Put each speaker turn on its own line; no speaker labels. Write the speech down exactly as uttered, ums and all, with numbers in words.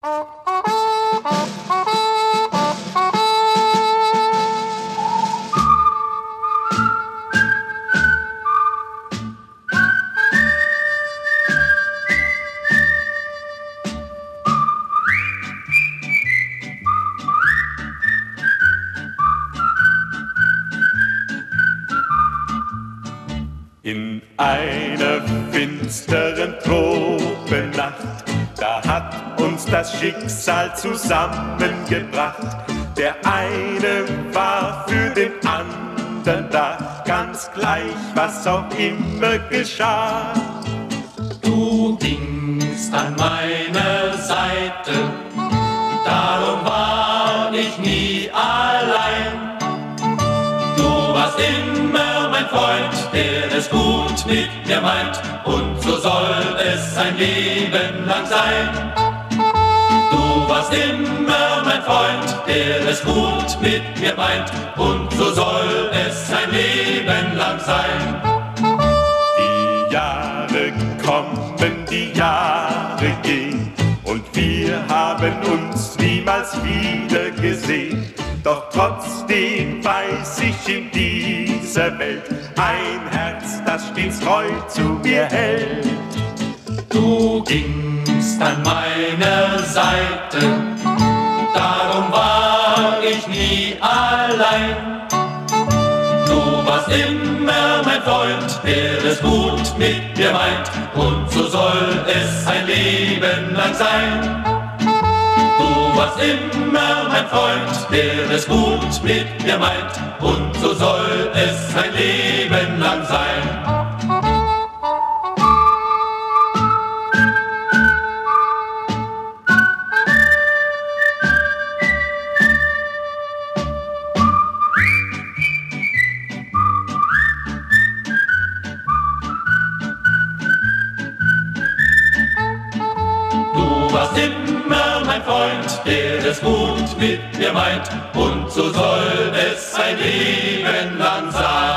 In einer finsteren Tropennacht, da hat uns das Schicksal zusammengebracht. Der eine war für den anderen da, ganz gleich, was auch immer geschah.
Du gingst an meiner Seite, darum war ich nie allein. Du warst immer mein Freund, der es gut mit mir meint, und so soll es ein Leben lang sein. Du warst immer mein Freund, der es gut mit mir meint, und so soll es ein Leben lang sein.
Die Jahre kommen, die Jahre gehen, und wir haben uns niemals wieder gesehen. Doch trotzdem weiß ich in dieser Welt ein Herz, das stets treu zu mir hält.
Du gingst an meiner Seite, darum war ich nie allein. Du warst immer mein Freund, der es gut mit mir meint, und so soll es ein Leben lang sein. Du warst immer mein Freund, der es gut mit mir meint, und so soll es ein Leben lang sein. Du warst immer mein Freund, der es gut mit mir meint, und so soll es ein Leben lang sein.